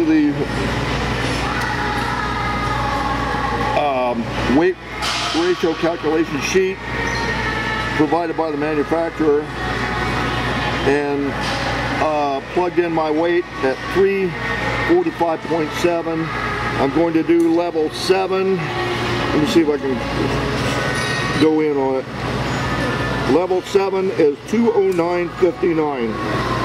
into the weight ratio calculation sheet provided by the manufacturer, and plugged in my weight at 345.7. I'm going to do level 7. Let me see if I can go in on it. Level 7 is 209.59.